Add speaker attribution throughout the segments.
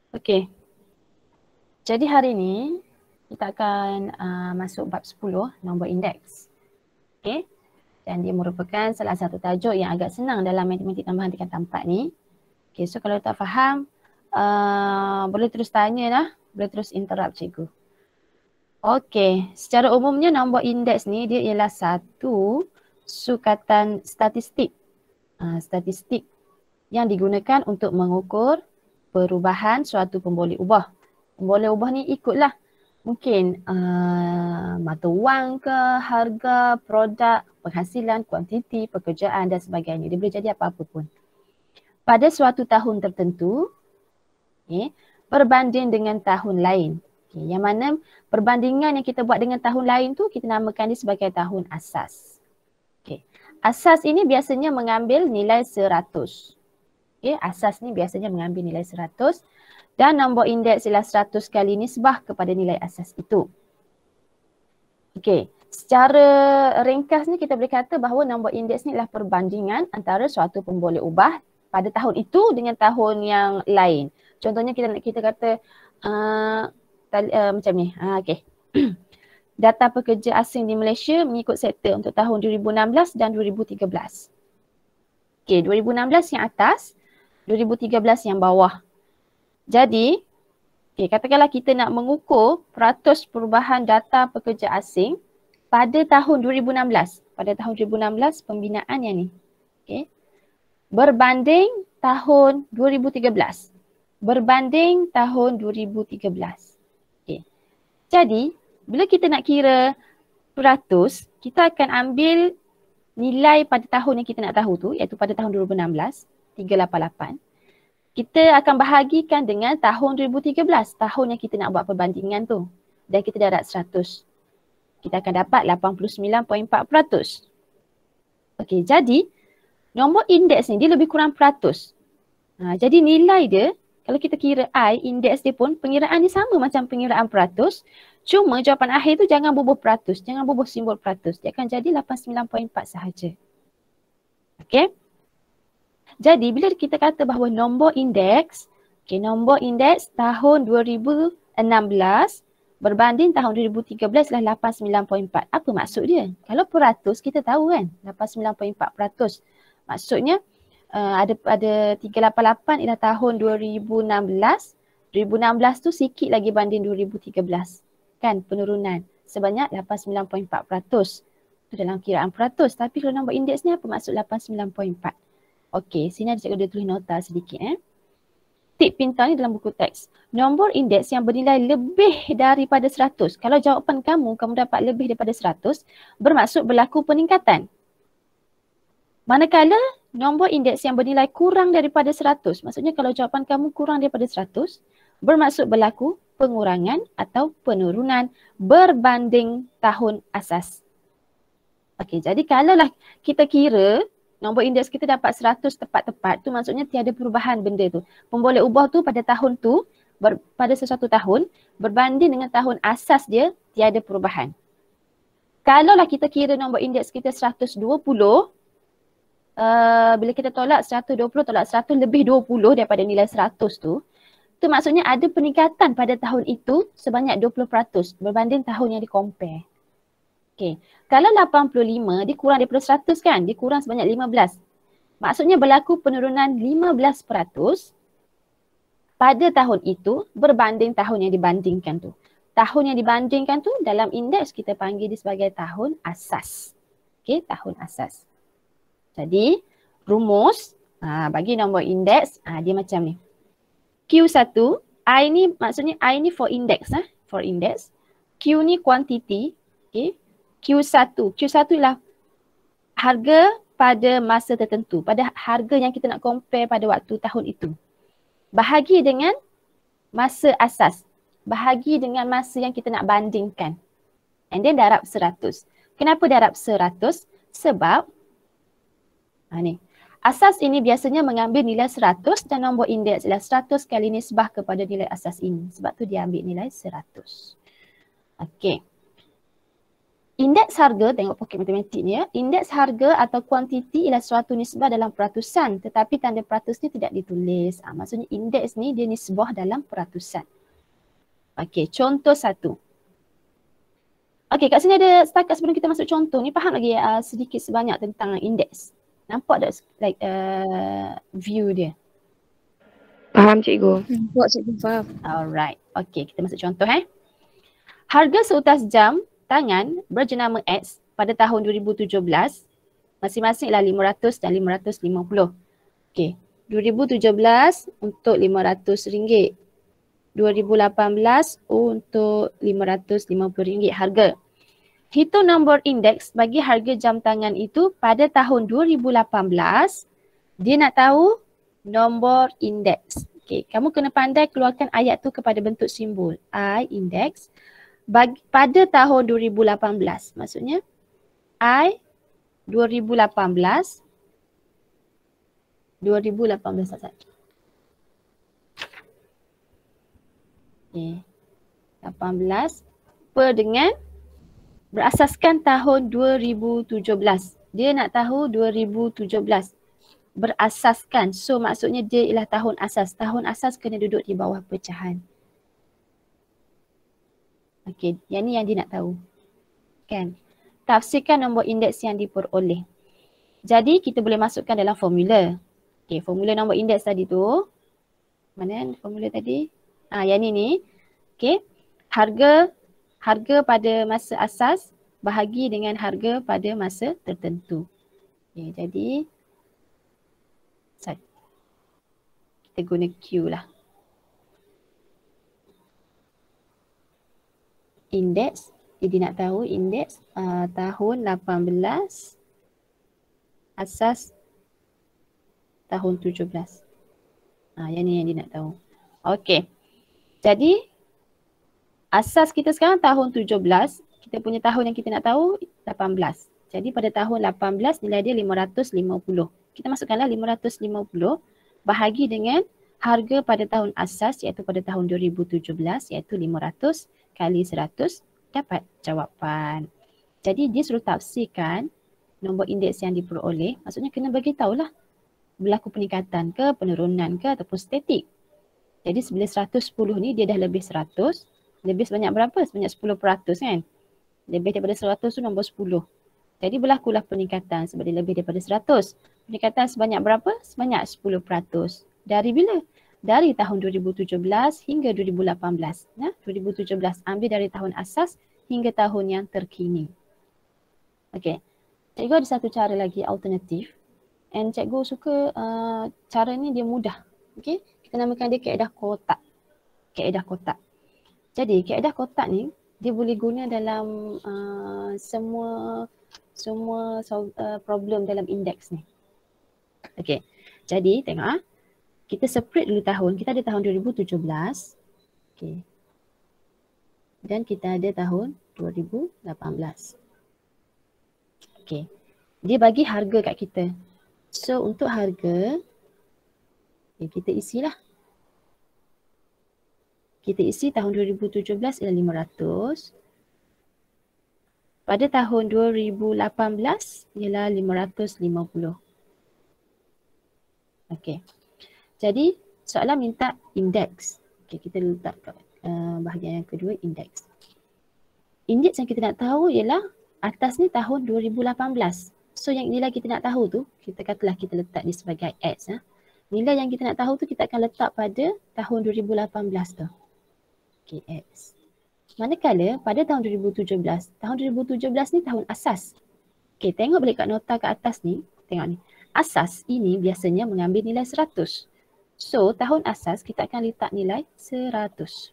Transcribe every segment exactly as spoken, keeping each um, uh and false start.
Speaker 1: Okey. Jadi hari ini kita akan uh, masuk bab sepuluh, nombor indeks. Okey. Dan dia merupakan salah satu tajuk yang agak senang dalam matematik tambahan tingkatan empat ni. Okey, so kalau tak faham uh, boleh terus tanya lah, boleh terus interrupt cikgu. Okey, secara umumnya nombor indeks ni dia ialah satu sukatan statistik. Uh, statistik yang digunakan untuk mengukur perubahan suatu pemboleh ubah. Pemboleh ubah ni ikutlah mungkin uh, mata wang ke, harga, produk, penghasilan, kuantiti, pekerjaan dan sebagainya. Dia boleh jadi apa-apa pun. Pada suatu tahun tertentu, okay, berbanding dengan tahun lain. Okay, yang mana perbandingan yang kita buat dengan tahun lain tu kita namakan dia sebagai tahun asas. Okay. Asas ini biasanya mengambil nilai seratus. Okay, asas ni biasanya mengambil nilai seratus dan nombor indeks ialah seratus kali nisbah kepada nilai asas itu. Okey, secara ringkas ni kita boleh kata bahawa nombor indeks ni adalah perbandingan antara suatu pemboleh ubah pada tahun itu dengan tahun yang lain. Contohnya kita nak kita kata uh, tali, uh, macam ni. Uh, Okey. Data pekerja asing di Malaysia mengikut sektor untuk tahun dua ribu enam belas dan dua ribu tiga belas. Okey, dua ribu enam belas yang atas, dua ribu tiga belas yang bawah. Jadi, okay, katakanlah kita nak mengukur peratus perubahan data pekerja asing pada tahun dua ribu enam belas. Pada tahun dua ribu enam belas pembinaan yang ni. Okay. Berbanding tahun dua ribu tiga belas. Berbanding tahun dua ribu tiga belas. Okay. Jadi, bila kita nak kira peratus, kita akan ambil nilai pada tahun yang kita nak tahu tu, iaitu pada tahun dua ribu enam belas, tiga ratus lapan puluh lapan. Kita akan bahagikan dengan tahun dua ribu tiga belas, tahun yang kita nak buat perbandingan tu. Dan kita darab seratus. Kita akan dapat lapan puluh sembilan perpuluhan empat peratus. Okey, jadi nombor indeks ni dia lebih kurang peratus. Ha, jadi nilai dia, kalau kita kira I, indeks dia pun pengiraan dia sama macam pengiraan peratus. Cuma jawapan akhir tu jangan bubuh peratus, jangan bubuh simbol peratus. Dia akan jadi lapan puluh sembilan perpuluhan empat sahaja. Okey. Jadi bila kita kata bahawa nombor indeks, okay, nombor indeks tahun dua ribu enam belas berbanding tahun dua ribu tiga belas adalah lapan puluh sembilan perpuluhan empat. Apa maksud dia? Kalau peratus kita tahu kan, lapan puluh sembilan perpuluhan empat peratus. Maksudnya uh, ada ada tiga ratus lapan puluh lapan ialah tahun dua ribu enam belas. dua ribu enam belas tu sikit lagi banding dua ribu tiga belas. Kan penurunan sebanyak lapan puluh sembilan perpuluhan empat peratus. Itu dalam kiraan peratus. Tapi kalau nombor indeks ni apa maksud lapan puluh sembilan perpuluhan empat? Okey, sini ada cikgu dia tulis nota sedikit eh. Tip pintar ni dalam buku teks. Nombor indeks yang bernilai lebih daripada seratus. Kalau jawapan kamu, kamu dapat lebih daripada seratus, bermaksud berlaku peningkatan. Manakala nombor indeks yang bernilai kurang daripada seratus, maksudnya kalau jawapan kamu kurang daripada seratus, bermaksud berlaku pengurangan atau penurunan berbanding tahun asas. Okey, jadi kalaulah kita kira nombor indeks kita dapat seratus tepat-tepat, tu maksudnya tiada perubahan benda tu. Pemboleh ubah tu pada tahun tu, ber, pada sesuatu tahun, berbanding dengan tahun asas dia, tiada perubahan. Kalaulah kita kira nombor indeks kita seratus dua puluh, uh, bila kita tolak seratus dua puluh, tolak seratus lebih dua puluh daripada nilai seratus tu, tu maksudnya ada peningkatan pada tahun itu sebanyak dua puluh peratus berbanding tahun yang di-compare. Okay. Kalau lapan puluh lima, dia kurang daripada seratus kan? Dia kurang sebanyak lima belas. Maksudnya berlaku penurunan lima belas peratus pada tahun itu berbanding tahun yang dibandingkan tu. Tahun yang dibandingkan tu dalam indeks kita panggil dia sebagai tahun asas. Okay, tahun asas. Jadi rumus ha, bagi nombor indeks ha, dia macam ni. Q satu, I ni maksudnya I ni for index. Ha? For index. Q ni quantity. Okay. Q satu. Q satu ialah harga pada masa tertentu. Pada harga yang kita nak compare pada waktu tahun itu. Bahagi dengan masa asas. Bahagi dengan masa yang kita nak bandingkan. And then darab seratus. Kenapa darab seratus? Sebab ha, ni. Asas ini biasanya mengambil nilai seratus dan nombor indeks ialah seratus kali nisbah kepada nilai asas ini. Sebab tu dia ambil nilai seratus. Okey. indeks harga, tengok poket matematik ni ya, indeks harga atau kuantiti ialah suatu nisbah dalam peratusan tetapi tanda peratus ni tidak ditulis. Ha, maksudnya indeks ni dia nisbah dalam peratusan. Okey, contoh satu. Okey, kat sini ada setakat sebelum kita masuk contoh ni, faham lagi uh, sedikit sebanyak tentang indeks? Nampak tak like uh, view dia?
Speaker 2: Faham cikgu.
Speaker 3: Buat cikgu faham.
Speaker 1: Alright, okey kita masuk contoh eh. Harga seutas jam tangan berjenama X pada tahun dua ribu tujuh belas masing-masing ialah lima ratus dan lima ratus lima puluh. Okey, dua ribu tujuh belas untuk lima ratus ringgit. dua ribu lapan belas untuk lima ratus lima puluh ringgit harga. Hitung nombor indeks bagi harga jam tangan itu pada tahun dua ribu lapan belas. Dia nak tahu nombor indeks. Okey, kamu kena pandai keluarkan ayat tu kepada bentuk simbol. I indeks bagi pada tahun dua ribu lapan belas. Maksudnya I dua ribu lapan belas dua ribu lapan belas saja. Okey. lapan belas per dengan berasaskan tahun dua ribu tujuh belas. Dia nak tahu dua ribu tujuh belas. Berasaskan. So maksudnya dia ialah tahun asas. Tahun asas kena duduk di bawah pecahan. Okey, yang ni yang dia nak tahu. Kan? Tafsirkan nombor indeks yang diperoleh. Jadi kita boleh masukkan dalam formula. Okey, formula nombor indeks tadi tu. Mana formula tadi? Ah, yang ni ni. Okey. Harga harga pada masa asas bahagi dengan harga pada masa tertentu. Okey, jadi kita guna Q lah. Indeks, jadi nak tahu indeks uh, tahun lapan belas, asas tahun tujuh belas. Ha, yang ni yang dia nak tahu. Okey, jadi asas kita sekarang tahun tujuh belas, kita punya tahun yang kita nak tahu lapan belas. Jadi pada tahun lapan belas nilai dia lima ratus lima puluh. Kita masukkanlah lima ratus lima puluh bahagi dengan harga pada tahun asas iaitu pada tahun dua ribu tujuh belas iaitu lima ratus kali seratus dapat jawapan. Jadi dia suruh tafsirkan nombor indeks yang diperoleh. Maksudnya kena bagi tahulah berlaku peningkatan ke, penurunan ke ataupun statik. Jadi sebila seratus sepuluh ni dia dah lebih seratus. Lebih sebanyak berapa? Sebanyak sepuluh peratus kan? Lebih daripada seratus tu nombor sepuluh. Jadi berlakulah peningkatan sebab dia lebih daripada seratus. Peningkatan sebanyak berapa? Sebanyak sepuluh peratus. Dari bila? Dari tahun dua ribu tujuh belas hingga dua ribu lapan belas. Nah, dua ribu tujuh belas ambil dari tahun asas hingga tahun yang terkini. Okey. Cikgu ada satu cara lagi alternatif. And cikgu suka uh, cara ni dia mudah. Okey. Kita namakan dia kaedah kotak. Kaedah kotak. Jadi kaedah kotak ni dia boleh guna dalam uh, semua semua uh, problem dalam indeks ni. Okey. Jadi tengok ah. Kita separate dulu tahun. Kita ada tahun dua ribu tujuh belas. Okey. Dan kita ada tahun dua ribu lapan belas. Okey. Dia bagi harga kat kita. So untuk harga okay, kita isilah. Kita isi tahun dua ribu tujuh belas ialah lima ratus. Pada tahun dua ribu lapan belas ialah lima ratus lima puluh. Okey. Jadi soalan minta indeks. Okey, kita letak kat uh, bahagian yang kedua indeks. Indeks yang kita nak tahu ialah atas ni tahun dua ribu lapan belas. So yang nilai kita nak tahu tu, kita katalah kita letak ni sebagai X. Ha? Nilai yang kita nak tahu tu kita akan letak pada tahun dua ribu lapan belas tu. Okey, X. Manakala pada tahun dua ribu tujuh belas, tahun dua ribu tujuh belas ni tahun asas. Okey, tengok balik kat nota kat atas ni. Tengok ni. Asas ini biasanya mengambil nilai seratus. So, tahun asas kita akan letak nilai seratus.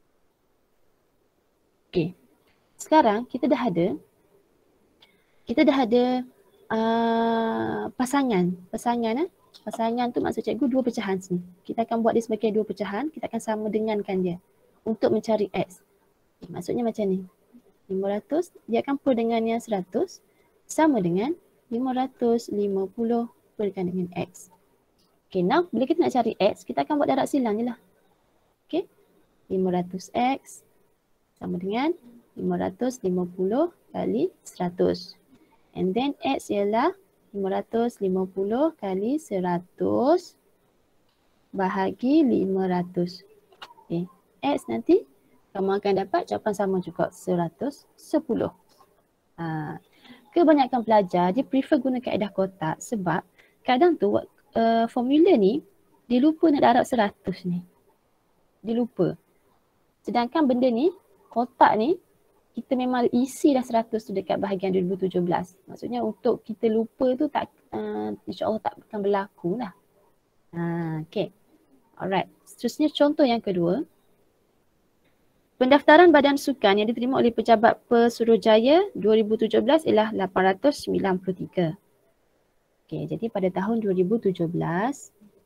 Speaker 1: Okey. Sekarang kita dah ada kita dah ada uh, pasangan. Pasangan eh? Pasangan tu maksud cikgu dua pecahan sini. Kita akan buat dia sebagai dua pecahan, kita akan sama dengankan dia untuk mencari X. Okay, maksudnya macam ni. lima ratus dia akan per dengan yang seratus sama dengan lima ratus lima puluh perkan dengan X. Okay, now bila kita nak cari X, kita akan buat darab silang je lah. Okay, lima ratus X sama dengan lima ratus lima puluh kali seratus. And then X ialah lima ratus lima puluh kali seratus bahagi lima ratus. Okay. X nanti kamu akan dapat jawapan sama juga, seratus sepuluh. Ha. Kebanyakan pelajar dia prefer guna kaedah kotak sebab kadang tu uh, formula ni dia lupa nak darab seratus ni. Dia lupa. Sedangkan benda ni, kotak ni, kita memang isi dah seratus tu dekat bahagian dua ribu tujuh belas. Maksudnya untuk kita lupa tu tak, uh, insyaAllah tak akan berlaku lah. Uh, okay. Alright. Seterusnya contoh yang kedua. Pendaftaran badan sukan yang diterima oleh Pejabat Pesuruhjaya dua ribu tujuh belas ialah lapan ratus sembilan puluh tiga. Okay, jadi pada tahun dua ribu tujuh belas,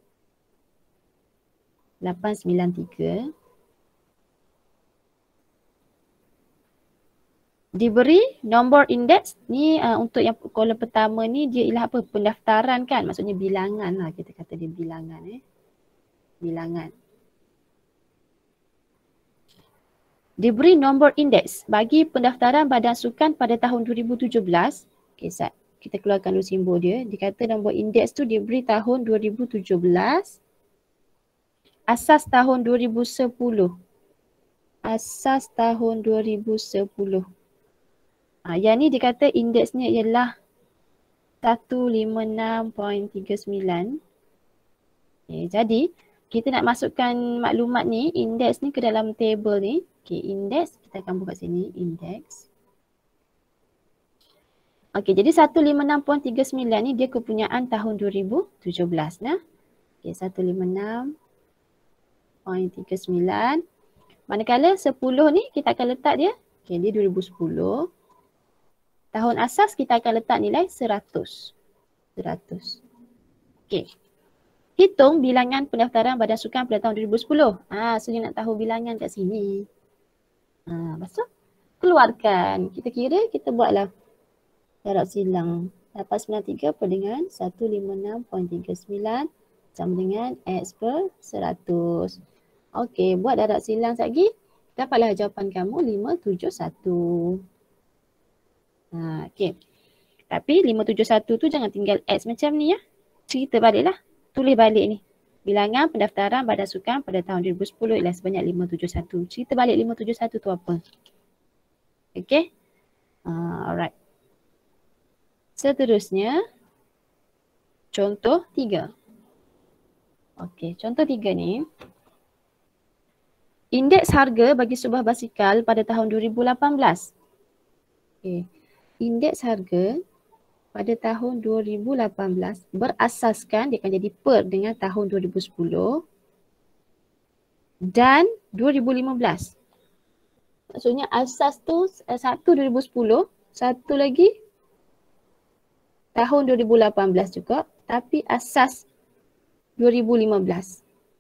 Speaker 1: lapan ratus sembilan puluh tiga diberi nombor indeks ni uh, untuk yang kolom pertama ni dia ialah apa? Pendaftaran kan? Maksudnya bilangan lah, kita kata dia bilangan eh. Bilangan. Diberi nombor indeks bagi pendaftaran badan sukan pada tahun dua ribu tujuh belas. Okay, Sat. Kita keluarkan dulu simbol dia. Dia kata nombor indeks tu diberi tahun dua ribu tujuh belas. Asas tahun dua ribu sepuluh. Asas tahun dua ribu sepuluh. Ha, yang ni dia kata indeksnya ialah seratus lima puluh enam perpuluhan tiga sembilan. Okay, jadi kita nak masukkan maklumat ni, indeks ni ke dalam table ni. Okay, indeks kita akan buka sini, indeks. Okay, jadi seratus lima puluh enam perpuluhan tiga sembilan ni dia kepunyaan tahun dua ribu tujuh belas nah. Okay, seratus lima puluh enam perpuluhan tiga sembilan. Manakala sepuluh ni kita akan letak dia, okay, dia dua ribu sepuluh. Tahun asas kita akan letak nilai seratus. seratus. Okay. Hitung bilangan pendaftaran badan sukan pada tahun dua ribu sepuluh. Ah, so dia nak tahu bilangan kat sini. Ah, lepas tu keluarkan. Kita kira, kita buatlah darab silang. lapan ratus sembilan puluh tiga per dengan seratus lima puluh enam perpuluhan tiga sembilan sama dengan X per seratus. Okey, buat darab silang lagi. Dapatlah jawapan kamu lima tujuh satu. Ha, okey. Tapi lima tujuh satu tu jangan tinggal X macam ni ya. Cerita baliklah. Tulis balik ni. Bilangan pendaftaran badan sukan pada tahun dua ribu sepuluh ialah sebanyak lima tujuh satu. Cerita balik lima tujuh satu tu apa. Okey. Uh, alright. Seterusnya. Contoh tiga. Okey, contoh tiga ni. Indeks harga bagi sebuah basikal pada tahun dua ribu lapan belas. Okey. Indeks harga pada tahun dua ribu lapan belas berasaskan, dia akan jadi per dengan tahun dua ribu sepuluh dan dua ribu lima belas. Maksudnya asas tu satu dua ribu sepuluh, satu lagi tahun dua ribu lapan belas juga, tapi asas dua ribu lima belas.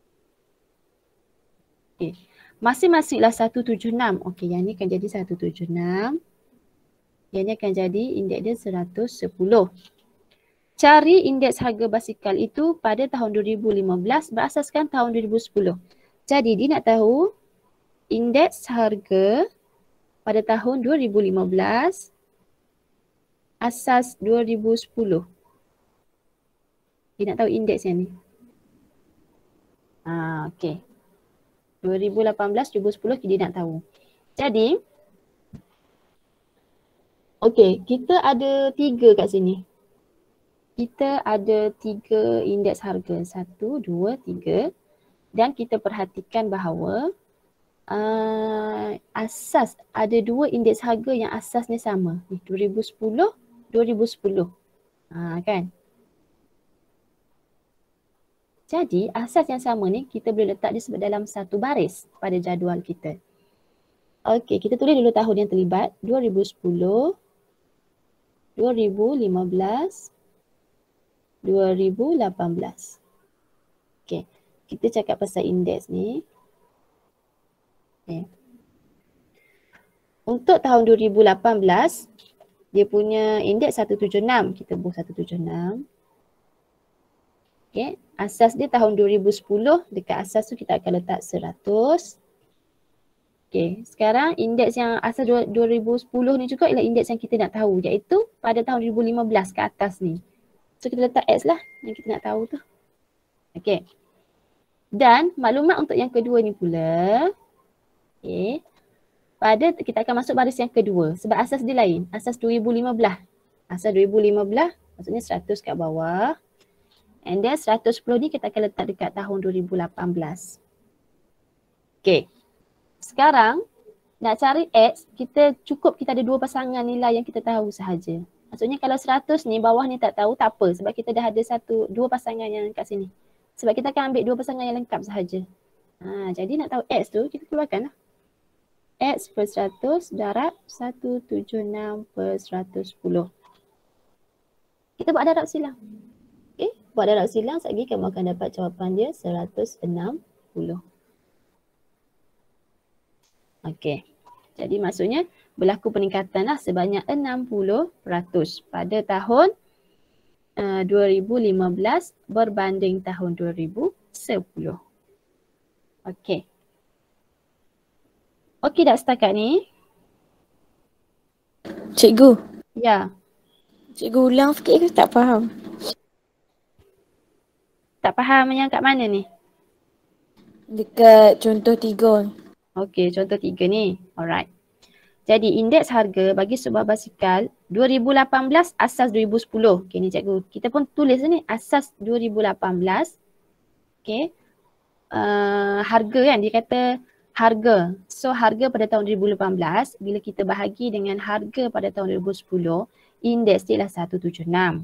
Speaker 1: Okay. Masing-masinglah seratus tujuh puluh enam. Okey, yang ni akan jadi seratus tujuh puluh enam. Yang ni akan jadi indeks dia seratus sepuluh. Cari indeks harga basikal itu pada tahun dua ribu lima belas berasaskan tahun dua ribu sepuluh. Jadi dia nak tahu indeks harga pada tahun dua ribu lima belas asas dua ribu sepuluh. Dia nak tahu indeks yang ni. Ah, okey. dua ribu lapan belas, dua ribu sepuluh dia nak tahu. Jadi okey, kita ada tiga kat sini. Kita ada tiga indeks harga. Satu, dua, tiga. Dan kita perhatikan bahawa uh, asas, ada dua indeks harga yang asasnya sama. Ni dua ribu sepuluh, dua ribu sepuluh. Ha, kan? Jadi asas yang sama ni kita boleh letak dia dalam satu baris pada jadual kita. Okey, kita tulis dulu tahun yang terlibat. dua ribu sepuluh. dua ribu lima belas, dua ribu lapan belas. Okey, kita cakap pasal indeks ni. Okay. Untuk tahun dua ribu lapan belas, dia punya indeks seratus tujuh puluh enam. Kita buat seratus tujuh puluh enam. Okey, asas dia tahun dua ribu sepuluh, dekat asas tu kita akan letak seratus. Okey, sekarang indeks yang asas dua ribu sepuluh ni juga ialah indeks yang kita nak tahu, iaitu pada tahun dua ribu lima belas ke atas ni. So kita letak X lah yang kita nak tahu tu. Okey. Dan maklumat untuk yang kedua ni pula, okey, pada kita akan masuk baris yang kedua sebab asas dia lain, asas dua ribu lima belas. Asas dua ribu lima belas maksudnya seratus kat bawah. And then seratus sepuluh ni kita akan letak dekat tahun dua ribu lapan belas. Okey. Sekarang nak cari X, kita cukup kita ada dua pasangan nilai yang kita tahu sahaja. Maksudnya kalau seratus ni bawah ni tak tahu tak apa sebab kita dah ada satu dua pasangan yang kat sini. Sebab kita akan ambil dua pasangan yang lengkap sahaja. Ha, jadi nak tahu X tu kita keluarkan lah. X per seratus darab seratus tujuh puluh enam per seratus sepuluh. Kita buat darab silang. Okay, buat darab silang sekejap lagi kamu akan dapat jawapan dia seratus enam puluh. Okey, jadi maksudnya berlaku peningkatan lah sebanyak enam puluh peratus pada tahun uh, dua ribu lima belas berbanding tahun dua ribu sepuluh. Okey. Okey dah setakat ni?
Speaker 2: Cikgu.
Speaker 1: Ya.
Speaker 2: Cikgu ulang sikit ke tak faham?
Speaker 1: Tak faham yang kat mana ni?
Speaker 2: Dekat contoh tiga.
Speaker 1: Okey, contoh tiga ni. Alright. Jadi indeks harga bagi sebuah basikal dua ribu lapan belas asas dua ribu sepuluh. Okey ni cikgu. Kita pun tulis ni asas dua ribu lapan belas. Okey. Uh, harga kan dia kata harga. So harga pada tahun dua ribu lapan belas bila kita bahagi dengan harga pada tahun dua ribu sepuluh, indeks dia ialah seratus tujuh puluh enam.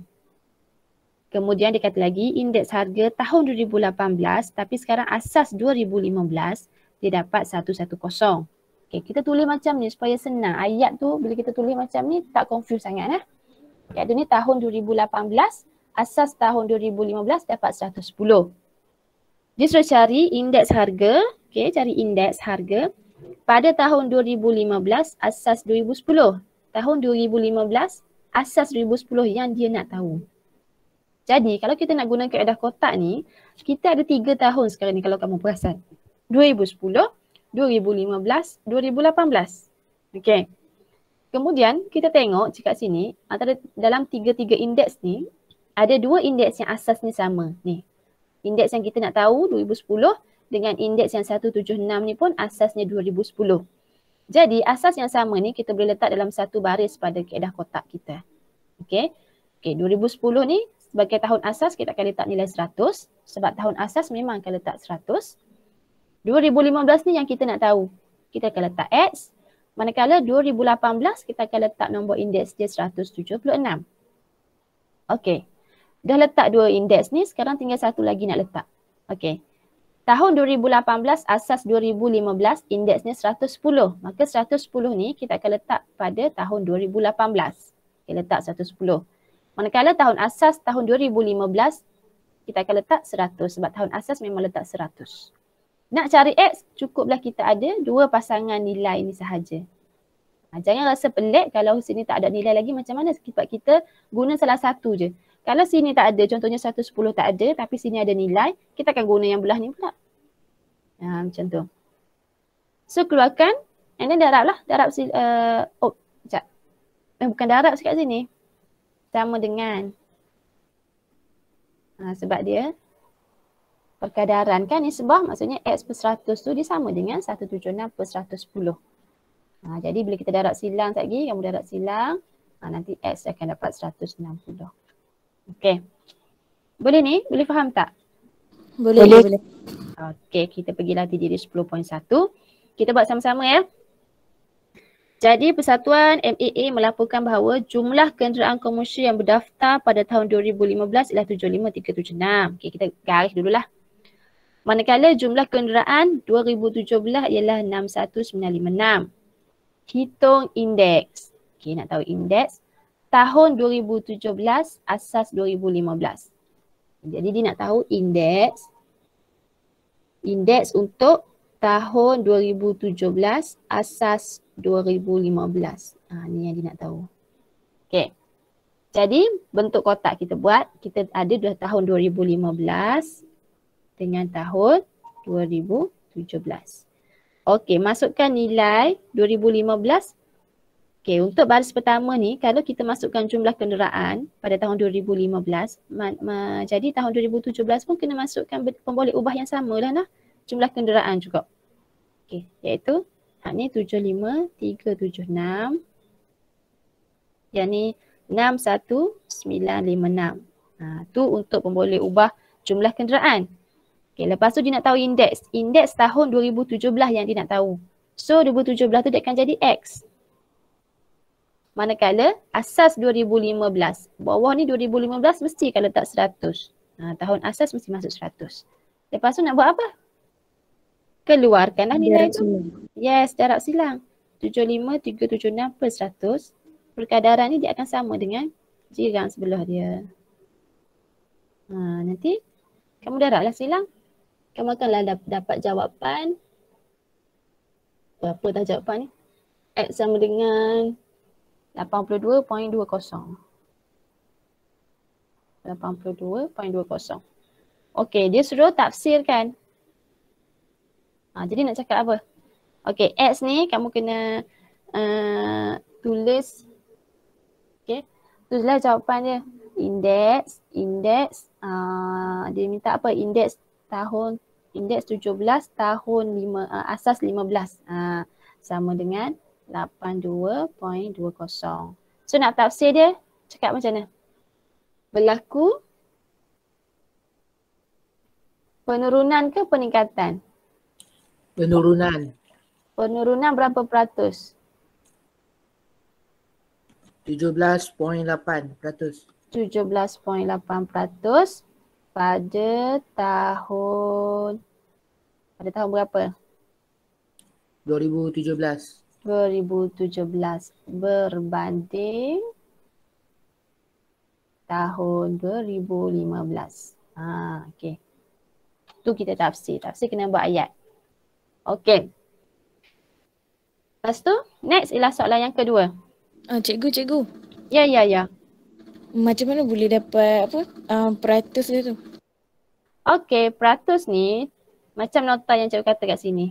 Speaker 1: Kemudian dia kata lagi indeks harga tahun dua ribu lapan belas tapi sekarang asas dua ribu lima belas dia dapat seratus sepuluh. Okay, kita tulis macam ni supaya senang. Ayat tu bila kita tulis macam ni tak confuse sangat lah. Ayat tu ni tahun dua ribu lapan belas, asas tahun dua ribu lima belas dapat seratus sepuluh. Dia suruh cari indeks harga, okay, cari indeks harga pada tahun dua ribu lima belas, asas dua ribu sepuluh. Tahun dua ribu lima belas, asas dua ribu sepuluh yang dia nak tahu. Jadi kalau kita nak guna kaedah kotak ni, kita ada tiga tahun sekarang ni kalau kamu perasan. dua ribu sepuluh, dua ribu lima belas, dua ribu lapan belas. Okey. Kemudian kita tengok dekat sini antara dalam tiga-tiga indeks ni ada dua indeks yang asas ni sama. Ni. Indeks yang kita nak tahu dua ribu sepuluh dengan indeks yang seratus tujuh puluh enam ni pun asasnya dua ribu sepuluh. Jadi asas yang sama ni kita boleh letak dalam satu baris pada kaedah kotak kita. Okey. Okey, dua ribu sepuluh ni sebagai tahun asas kita akan letak nilai seratus sebab tahun asas memang akan letak seratus. dua ribu lima belas ni yang kita nak tahu. Kita akan letak X. Manakala dua ribu lapan belas kita akan letak nombor indeks dia seratus tujuh puluh enam. Okey. Dah letak dua indeks ni, sekarang tinggal satu lagi nak letak. Okey. Tahun dua ribu lapan belas asas dua ribu lima belas indeksnya seratus sepuluh. Maka seratus sepuluh ni kita akan letak pada tahun dua ribu lapan belas. Okey, letak seratus sepuluh. Manakala tahun asas tahun dua ribu lima belas kita akan letak seratus sebab tahun asas memang letak seratus. Nak cari X, cukuplah kita ada dua pasangan nilai ni sahaja. Ha, jangan rasa pelik kalau sini tak ada nilai lagi macam mana sebab kita guna salah satu je. Kalau sini tak ada, contohnya seratus sepuluh tak ada tapi sini ada nilai, kita akan guna yang belah ni pula. Ha, macam tu. So keluarkan and then darab lah. Darab, uh, oh sekejap. Eh, bukan darab sekat sini. Sama dengan. Ha, sebab dia perkadaran kan nisbah maksudnya X per seratus tu dia sama dengan seratus tujuh puluh enam per seratus sepuluh. Ha, jadi bila kita darab silang sekejap lagi, kamu darab silang, ha, nanti X akan dapat seratus enam puluh. Okey. Boleh ni? Boleh faham tak?
Speaker 2: Boleh. Boleh.
Speaker 1: Okey, kita pergi latih diri sepuluh titik satu. Kita buat sama-sama ya. Jadi Persatuan M A A melaporkan bahawa jumlah kenderaan komersial yang berdaftar pada tahun dua ribu lima belas ialah tujuh lima tiga tujuh enam. Okey, kita garis dululah. Manakala jumlah kenderaan dua ribu tujuh belas ialah enam satu sembilan lima enam. Hitung indeks. Okey, nak tahu indeks. Tahun dua ribu tujuh belas, asas dua ribu lima belas. Jadi dia nak tahu indeks. Indeks untuk tahun dua ribu tujuh belas, asas dua ribu lima belas. Ha, ni yang dia nak tahu. Okey. Jadi bentuk kotak kita buat. Kita ada dua tahun dua ribu lima belas. Dengan tahun dua ribu tujuh belas. Okey, masukkan nilai dua ribu lima belas. Okey, untuk baris pertama ni, kalau kita masukkan jumlah kenderaan pada tahun dua ribu lima belas, ma- ma- jadi tahun dua ribu tujuh belas pun kena masukkan pemboleh ubah yang sama lah lah. Jumlah kenderaan juga. Okey, iaitu hak ni tujuh lima tiga tujuh enam. Yang ni enam satu sembilan lima enam. Ha, tu untuk pemboleh ubah jumlah kenderaan. Okey, lepas tu dia nak tahu indeks. Indeks tahun dua ribu tujuh belas yang dia nak tahu. So dua ribu tujuh belas tu dia akan jadi X. Manakala asas dua ribu lima belas. Bawah ni dua ribu lima belas mesti kalau tak seratus. Ha, tahun asas mesti masuk seratus. Lepas tu nak buat apa? Keluarkanlah nilai
Speaker 2: Jarak
Speaker 1: tu.
Speaker 2: silang.
Speaker 1: Yes, jarak silang. tujuh lima tiga tujuh enam per seratus. Perkadaran ni dia akan sama dengan jirang sebelah dia. Ha, nanti kamu darablah silang. Kamu akanlah dap- dapat jawapan. Berapa dah jawapan ni? X sama dengan lapan puluh dua perpuluhan dua kosong. lapan puluh dua perpuluhan dua kosong. Okey, dia suruh tafsirkan. Ha, jadi nak cakap apa? Okey, X ni kamu kena uh, tulis. Okey, tulislah jawapan dia. Indeks, indeks, uh, dia minta apa? Indeks tahun, indeks tujuh belas tahun lima, uh, asas lima belas. Uh, sama dengan lapan puluh dua perpuluhan dua kosong. So nak tafsir dia, cakap macam mana? Berlaku penurunan ke peningkatan?
Speaker 3: Penurunan
Speaker 1: Penurunan berapa peratus?
Speaker 3: tujuh belas perpuluhan lapan peratus.
Speaker 1: tujuh belas perpuluhan lapan peratus pada tahun pada tahun berapa?
Speaker 3: dua ribu tujuh belas.
Speaker 1: dua ribu tujuh belas berbanding tahun dua ribu lima belas. Ha, okey. Tu kita tafsir. Tafsir kena buat ayat. Okey. Lepas tu, next ialah soalan yang kedua.
Speaker 2: Ah, cikgu, cikgu.
Speaker 1: Ya, ya, ya.
Speaker 2: Macam mana boleh dapat apa? Uh, peratus dia tu?
Speaker 1: Okey, peratus ni macam nota yang cikgu kata kat sini.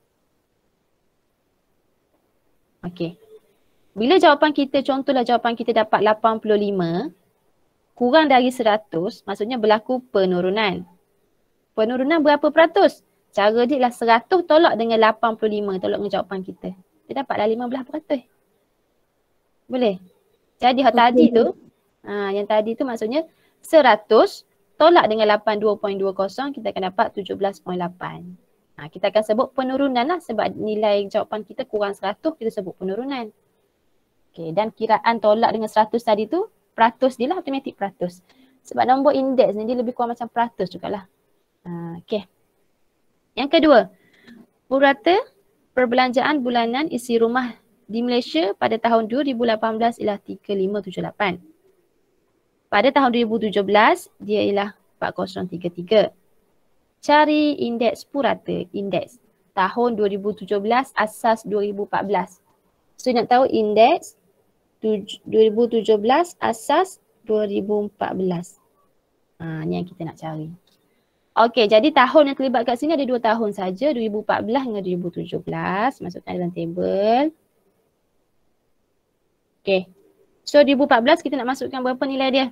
Speaker 1: Okey. Bila jawapan kita, contohlah jawapan kita dapat lapan puluh lima, kurang dari seratus, maksudnya berlaku penurunan. Penurunan berapa peratus? Cara dia ialah seratus tolak dengan lapan puluh lima, tolak dengan jawapan kita. Dia dapatlah lima belas peratus. Boleh? Jadi hak tadi tu, ha, yang tadi tu maksudnya seratus tolak dengan lapan puluh dua perpuluhan dua kosong, kita akan dapat tujuh belas perpuluhan lapan. Ha, kita akan sebut penurunan lah sebab nilai jawapan kita kurang seratus, kita sebut penurunan. Okay, dan kiraan tolak dengan seratus tadi tu, peratus dia lah, automatik peratus. Sebab nombor indeks ni dia lebih kurang macam peratus jugalah. Ha, okay. Yang kedua, purata perbelanjaan bulanan isi rumah di Malaysia pada tahun dua ribu lapan belas ialah tiga lima tujuh lapan. Pada tahun dua ribu tujuh belas, dia ialah empat kosong tiga tiga. Cari indeks purata, indeks tahun dua ribu tujuh belas, asas dua ribu empat belas. So nak tahu indeks dua ribu tujuh belas, asas dua ribu empat belas. Ha, ni yang kita nak cari. Okey, jadi tahun yang terlibat kat sini ada dua tahun saja, dua ribu empat belas dengan dua ribu tujuh belas. Masukkan dalam table. Okey. So dua ribu empat belas kita nak masukkan berapa nilai dia?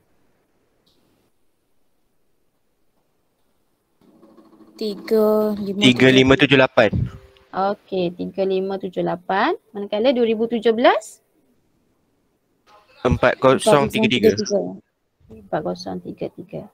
Speaker 2: Tiga, lima,
Speaker 4: tiga lima tujuh lapan.
Speaker 1: Okey, tiga lima tujuh lapan. Manakala dua ribu tujuh belas?
Speaker 4: empat kosong tiga tiga.
Speaker 1: empat kosong tiga tiga.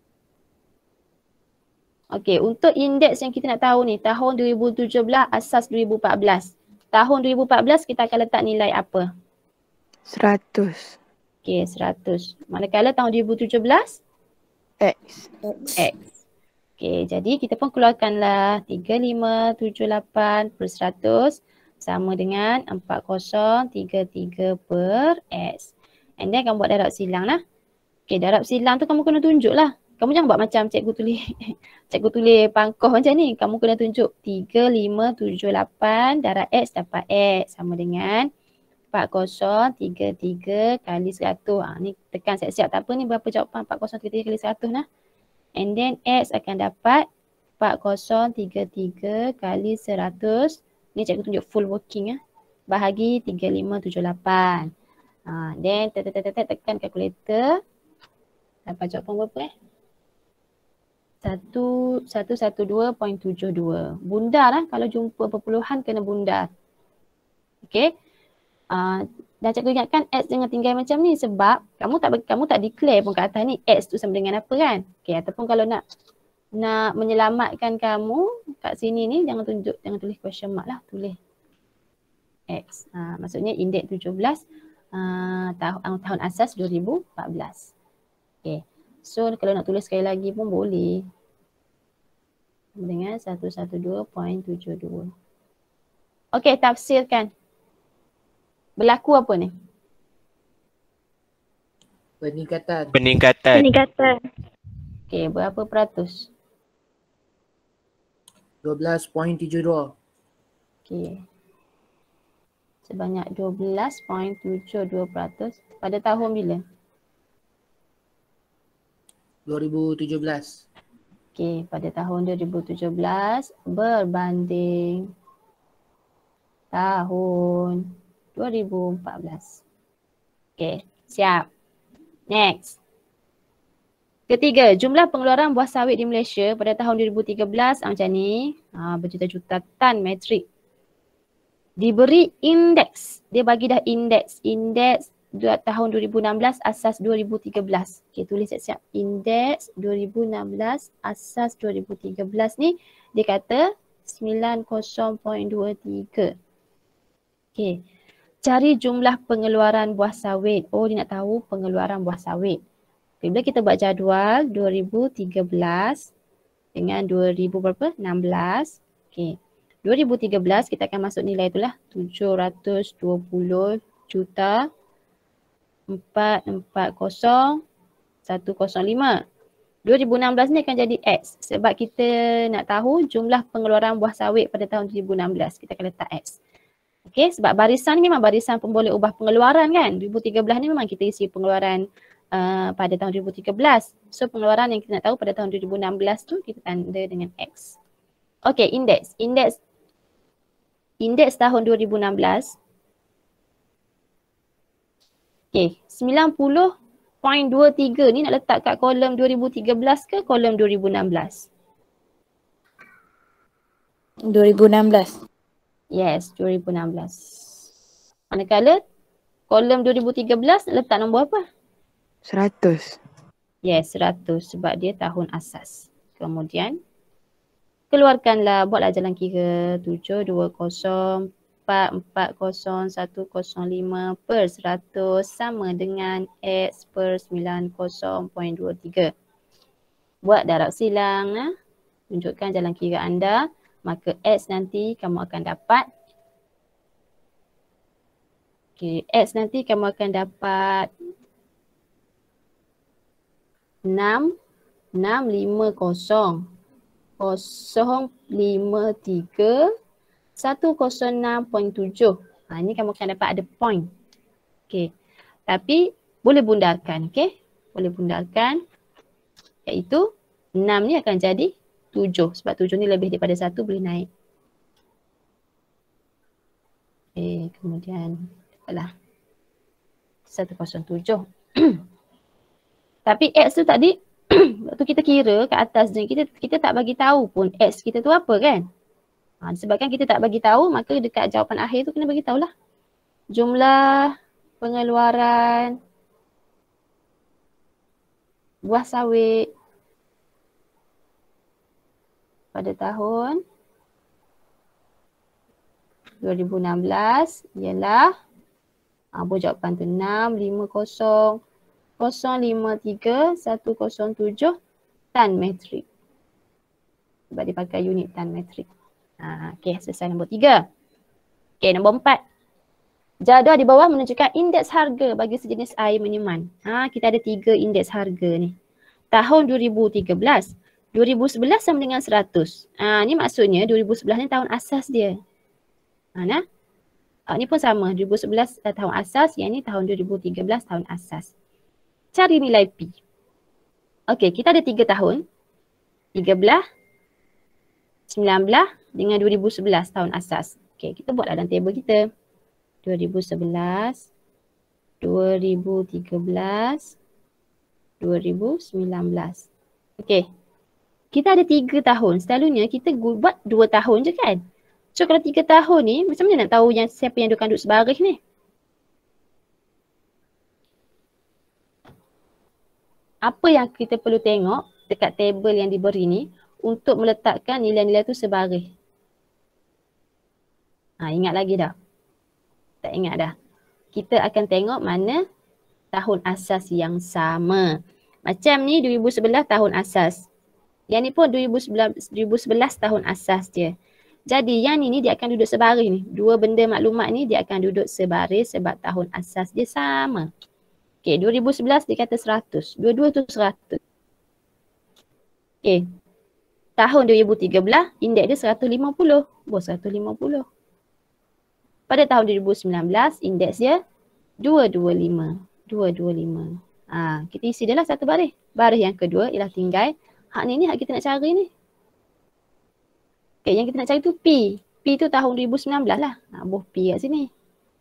Speaker 1: Okey, untuk indeks yang kita nak tahu ni, tahun dua ribu tujuh belas, asas dua ribu empat belas. Tahun dua ribu empat belas kita akan letak nilai apa?
Speaker 5: Seratus.
Speaker 1: Okey, seratus. Manakala tahun dua ribu tujuh belas?
Speaker 5: X.
Speaker 1: X. Okey, jadi kita pun keluarkanlah tiga lima tujuh lapan per seratus sama dengan empat kosong tiga tiga per X. And then kamu buat darab silang lah. Okey, darab silang tu kamu kena tunjuk lah. Kamu jangan buat macam cikgu tulis cikgu tulis pangkoh macam ni. Kamu kena tunjuk tiga lima tujuh lapan darab X dapat X sama dengan empat kosong tiga tiga kali seratus. Ha, ni tekan siap-siap tak apa ni berapa jawapan empat kosong tiga tiga kali seratus nah. And then X akan dapat empat kosong tiga tiga kali seratus. Ni cikgu tunjuk full working ya. Bahagi tiga lima tujuh lapan. Ha, then tek tek tek tek tekan kalkulator. Dapat jawapan berapa eh? satu satu dua perpuluhan tujuh dua. Bundar lah. Kalau jumpa perpuluhan kena bundar. Okay. Uh, dan cikgu ingatkan X jangan tinggal macam ni sebab kamu tak kamu tak declare pun kat atas ni X tu sama dengan apa kan. Okay, ataupun kalau nak nak menyelamatkan kamu kat sini ni jangan tunjuk, jangan tulis question mark lah, tulis X. Uh, maksudnya indeks tujuh belas uh, tahun, tahun asas dua ribu empat belas. Okay, so kalau nak tulis sekali lagi pun boleh. Dengan seratus dua belas perpuluhan tujuh dua. Okay, tafsirkan. Berlaku apa ni?
Speaker 3: Peningkatan.
Speaker 4: Peningkatan.
Speaker 5: Peningkatan.
Speaker 1: Okey, berapa peratus?
Speaker 3: dua belas perpuluhan tujuh dua.
Speaker 1: Okey. Sebanyak dua belas perpuluhan tujuh dua peratus pada tahun bila?
Speaker 3: dua ribu tujuh belas.
Speaker 1: Okey, pada tahun dua ribu tujuh belas berbanding tahun dua ribu empat belas. Okey, siap. Next. Ketiga, jumlah pengeluaran buah sawit di Malaysia pada tahun dua ribu tiga belas ah, macam ni. Ah, berjuta-juta tan metrik. Diberi indeks. Dia bagi dah indeks. Indeks tahun dua ribu enam belas asas dua ribu tiga belas. Okey, tulis siap-siap. Indeks dua ribu enam belas asas dua ribu tiga belas ni dia kata sembilan puluh perpuluhan dua tiga. Okey. Cari jumlah pengeluaran buah sawit. Oh, dia nak tahu pengeluaran buah sawit. Okay, bila kita buat jadual dua ribu tiga belas dengan dua ribu berapa? enam belas. Okey. dua ribu tiga belas kita akan masuk nilai itulah tujuh ratus dua puluh juta empat empat kosong satu kosong lima. dua ribu enam belas ni akan jadi X sebab kita nak tahu jumlah pengeluaran buah sawit pada tahun dua ribu enam belas. Kita akan letak X. Okey, sebab barisan ni memang barisan pemboleh ubah pengeluaran kan. dua ribu tiga belas ni memang kita isi pengeluaran uh, pada tahun dua ribu tiga belas. So pengeluaran yang kita nak tahu pada tahun dua ribu enam belas tu kita tanda dengan X. Okey, indeks. Indeks indeks tahun dua ribu enam belas. Okey, sembilan puluh perpuluhan dua tiga ni nak letak kat kolom dua ribu tiga belas ke kolom dua ribu enam belas?
Speaker 2: dua ribu enam belas.
Speaker 1: Yes, dua ribu enam belas. Manakala kolom dua ribu tiga belas letak nombor apa?
Speaker 5: Seratus.
Speaker 1: Yes, seratus sebab dia tahun asas. Kemudian keluarkanlah, buatlah jalan kira tujuh dua kosong empat empat kosong satu kosong lima per seratus sama dengan X per sembilan puluh perpuluhan dua tiga. Buat darab silang, nah. Tunjukkan jalan kira anda. Maka X nanti kamu akan dapat. Okay, X nanti kamu akan dapat enam, enam lima kosong, kosong lima tiga, satu kosong enam perpuluhan tujuh. Ha, ini kamu akan dapat ada point. Okay, tapi boleh bundarkan. Okay, boleh bundarkan. Iaitu enam ni akan jadi tujuh sebab tujuh ni lebih daripada satu boleh naik. Okay, kemudian apalah satu kosong tujuh. Tapi X tu tadi waktu kita kira kat atas ni kita kita tak bagi tahu pun X kita tu apa kan. Ha, disebabkan kita tak bagi tahu maka dekat jawapan akhir tu kena bagi tahulah jumlah pengeluaran buah sawit pada tahun dua ribu enam belas ialah apa jawapan tu enam lima kosong kosong lima tiga satu kosong tujuh tan metrik. Sebab dia pakai unit tan metrik. Ha, okay, selesai nombor tiga. Okay, nombor empat. Jadual di bawah menunjukkan indeks harga bagi sejenis air menyuman. Ha, kita ada tiga indeks harga ni. Tahun dua ribu tiga belas. dua ribu sebelas sama dengan seratus. Ha, ni maksudnya dua ribu sebelas ni tahun asas dia. Ha, nah? Ha, ni pun sama. dua ribu sebelas uh, tahun asas. Yang ni tahun dua ribu tiga belas tahun asas. Cari nilai P. Okey, kita ada tiga tahun. tiga belas, sembilan belas dengan dua ribu sebelas tahun asas. Okey, kita buatlah dalam table kita. dua ribu sebelas, dua ribu tiga belas, dua ribu sembilan belas. Okey. Kita ada tiga tahun. Selalunya kita buat dua tahun je kan? So kalau tiga tahun ni, macam mana nak tahu yang siapa yang akan duduk sebaris ni? Apa yang kita perlu tengok dekat table yang diberi ni untuk meletakkan nilai-nilai tu sebaris? Ha, ingat lagi dah? Tak ingat dah? Kita akan tengok mana tahun asas yang sama. Macam ni dua ribu sebelas tahun asas. Yang ni pun dua ribu sebelas tahun asas je. Jadi yang ni, ni dia akan duduk sebaris ni. Dua benda maklumat ni dia akan duduk sebaris sebab tahun asas dia sama. Okey, dua ribu sebelas dia kata seratus. Dua-dua tu seratus. Okey. Tahun dua ribu tiga belas indeks dia seratus lima puluh. Oh, seratus lima puluh. Pada tahun dua ribu sembilan belas indeks dia dua ratus dua puluh lima. dua ratus dua puluh lima. Ha, kita isi dia lah satu baris. Baris yang kedua ialah tinggal hak ni ni hak kita nak cari ni. Okay, yang kita nak cari tu P. P tu tahun dua ribu sembilan belas lah. Ha, buh P kat sini.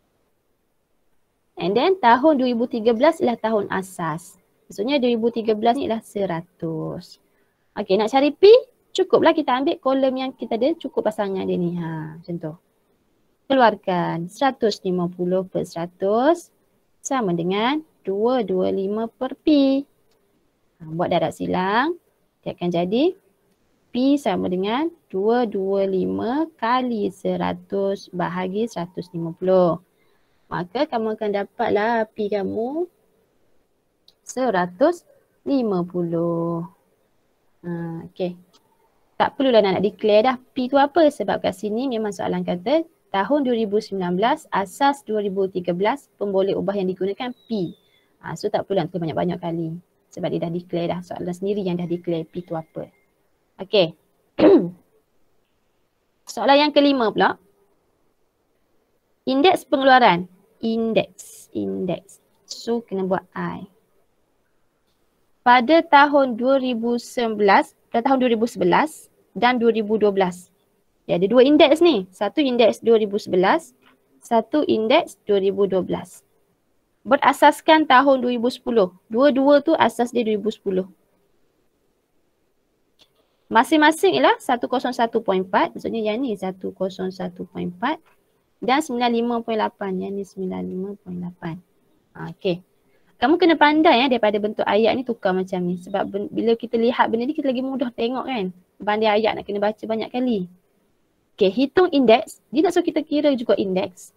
Speaker 1: And then tahun dua ribu tiga belas ialah tahun asas. Maksudnya dua ribu tiga belas ni ialah seratus. Okay, nak cari P, cukuplah kita ambil kolom yang kita ada, cukup pasangan dia ni. Ha, macam tu. Keluarkan seratus lima puluh per seratus sama dengan dua ratus dua puluh lima per P. Ha, buat darab silang. Dia akan jadi P sama dengan dua ratus dua puluh lima kali seratus bahagi seratus lima puluh. Maka kamu akan dapatlah P kamu seratus lima puluh. Ha, okay. Tak perlulah nak, nak declare dah P tu apa. Sebab kat sini memang soalan kata tahun dua ribu sembilan belas, asas dua ribu tiga belas, pemboleh ubah yang digunakan P. Ha, so tak perlu nak tulis banyak-banyak kali. Sebab dia dah declare dah, soalan sendiri yang dah declare P tu apa. Okay. Soalan yang kelima pula. Indeks pengeluaran. Indeks. Indeks. So kena buat I. Pada tahun dua ribu sebelas, pada tahun dua ribu sebelas dan dua ribu dua belas. Dia ada dua indeks ni. Satu indeks dua ribu sebelas, satu indeks dua ribu dua belas. Berasaskan tahun dua ribu sepuluh. Dua-dua tu asas dia dua ribu sepuluh. Masing-masing ialah seratus satu perpuluhan empat. Maksudnya yang ni seratus satu perpuluhan empat. Dan sembilan puluh lima perpuluhan lapan. Yang ni sembilan puluh lima perpuluhan lapan. Ha, okay. Kamu kena pandai ya daripada bentuk ayat ni tukar macam ni. Sebab bila kita lihat benda ni kita lagi mudah tengok kan. Banding ayat nak kena baca banyak kali. Okay, hitung indeks. Dia nak suruh kita kira juga indeks.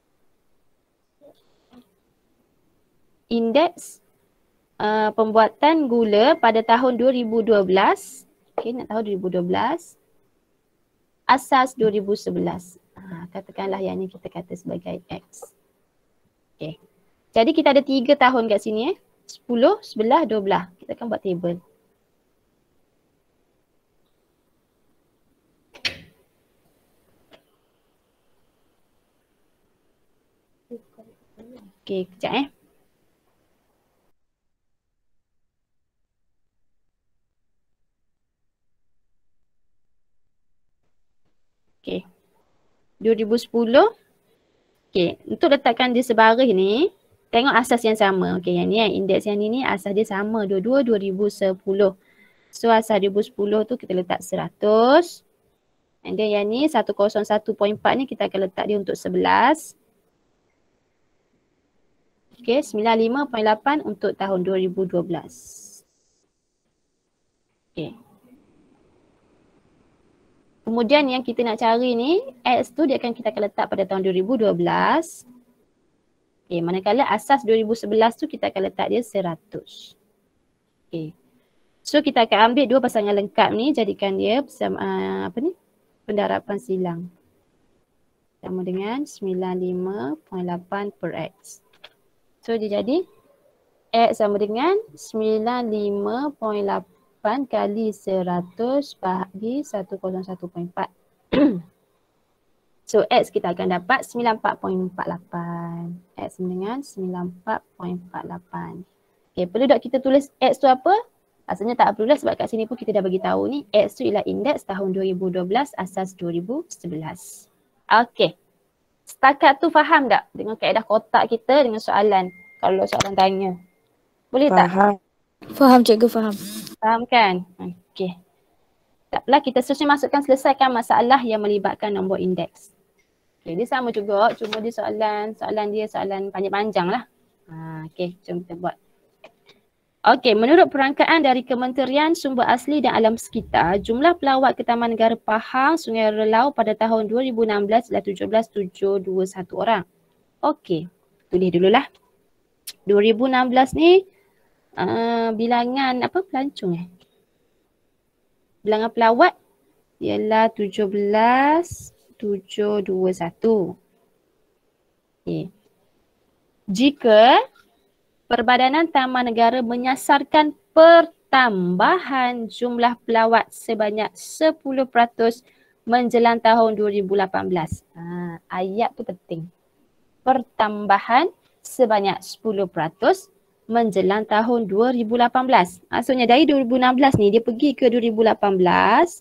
Speaker 1: Indeks uh, pembuatan gula pada tahun dua ribu dua belas. Okay, nak tahu dua ribu dua belas. Asas dua ribu sebelas. Ha, katakanlah yang ni kita kata sebagai X. Okay. Jadi kita ada tiga tahun kat sini eh. sepuluh, sebelas, dua belas. Kita akan buat table. Okay, kejap eh. Okay. dua ribu sepuluh. Okay. Untuk letakkan dia sebaris ni, tengok asas yang sama. Okay. Yang ni kan. Indeks yang ni ni asas dia sama. Dua-dua dua ribu sepuluh. So asas dua ribu sepuluh tu kita letak seratus. And then yang ni seratus satu perpuluhan empat ni kita akan letak dia untuk sebelas. Okay. sembilan puluh lima perpuluhan lapan untuk tahun dua ribu dua belas. Okay. Kemudian yang kita nak cari ni, X tu dia akan kita akan letak pada tahun dua ribu dua belas. Okay, manakala asas dua ribu sebelas tu kita akan letak dia seratus. Okay. So kita akan ambil dua pasangan lengkap ni, jadikan dia bersama, uh, apa ni? Pendarapan silang. Sama dengan sembilan puluh lima perpuluhan lapan per X. So dia jadi X sama dengan sembilan puluh lima perpuluhan lapan kali seratus bahagi seratus satu perpuluhan empat. So X kita akan dapat sembilan puluh empat perpuluhan empat lapan. X dengan sembilan puluh empat perpuluhan empat lapan. Okay, perlu tak kita tulis X tu apa? Rasanya tak perlulah sebab kat sini pun kita dah bagi tahu ni X tu ialah indeks tahun dua ribu dua belas asas dua ribu sebelas. Okey. Setakat tu faham tak dengan kaedah kotak kita dengan soalan? Kalau soalan tanya. Boleh tak?
Speaker 5: Faham.
Speaker 2: Faham cikgu, faham.
Speaker 1: Faham kan? Okey. Tak apalah, kita seterusnya masukkan selesaikan masalah yang melibatkan nombor indeks. Okay, dia sama juga, cuma dia soalan, soalan dia soalan panjang-panjang lah. Ha, okay, jom kita buat. Okey, menurut perangkaan dari Kementerian Sumber Asli dan Alam Sekitar, jumlah pelawat ke Taman Negara Pahang Sungai Relau pada tahun dua ribu enam belas adalah tujuh belas ribu tujuh ratus dua puluh satu orang. Okey, tulis dululah. dua ribu enam belas ni uh, bilangan apa pelancong eh? Bilangan pelawat ialah tujuh belas ribu tujuh ratus dua puluh satu. Okay. Jika Perbadanan Taman Negara menyasarkan pertambahan jumlah pelawat sebanyak sepuluh peratus menjelang tahun dua ribu lapan belas. Ha, ayat tu penting. Pertambahan sebanyak sepuluh peratus menjelang tahun dua ribu lapan belas. Maksudnya dari dua ribu enam belas ni dia pergi ke dua ribu lapan belas.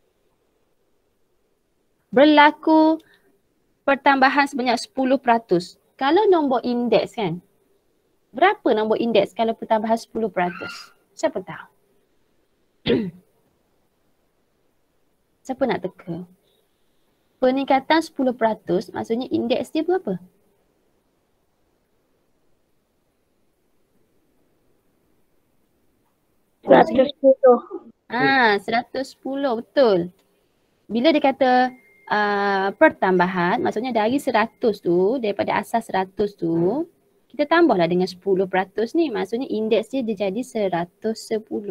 Speaker 1: Berlaku pertambahan sebanyak sepuluh peratus. Kalau nombor indeks kan, berapa nombor indeks kalau pertambahan sepuluh peratus? Siapa tahu? Siapa nak teka? Peningkatan sepuluh peratus maksudnya indeks dia berapa?
Speaker 6: seratus sepuluh.
Speaker 1: Ah, seratus sepuluh betul. Bila dia kata uh, pertambahan, maksudnya dari seratus tu, daripada asas seratus tu, kita tambahlah dengan sepuluh peratus ni. Maksudnya indeks dia, dia jadi seratus sepuluh.